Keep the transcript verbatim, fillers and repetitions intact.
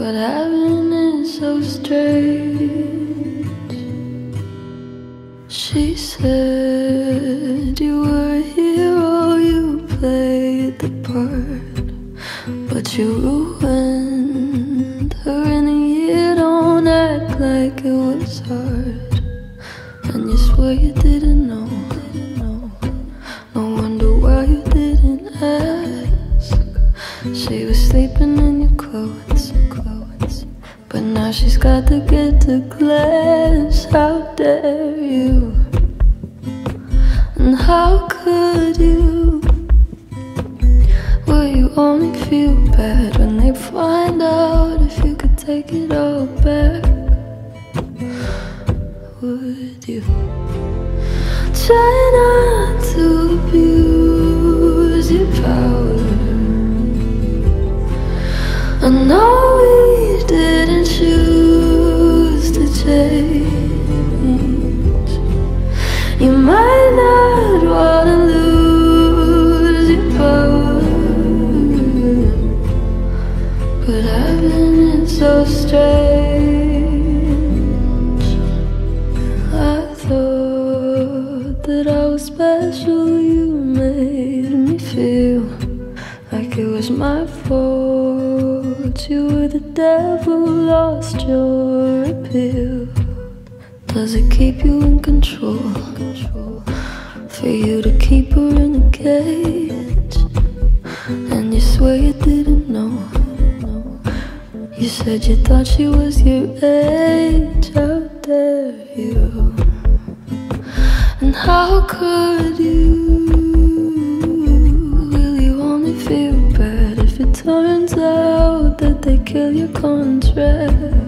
But having is so strange. She said you were a hero, you played the part, but you ruined her in a year. Don't act like it was hard, and you swear you didn't know. No wonder why you didn't ask. She was sleeping in your clothes, clothes, but now she's got to get to class. How dare you? And how could you? Will you only feel bad when they find out if you could take it all back? Would you try not to abuse your power? I know we didn't choose to change. You might not wanna lose your power, but having it so strange. I thought that I was special. You made me feel like it was my fault. You were the devil, lost your appeal. Does it keep you in control? For you to keep her in a cage, and you swear you didn't know. You said you thought she was your age. How dare you? And how could you? Will you only feel bad if it turns out that they kill your contract?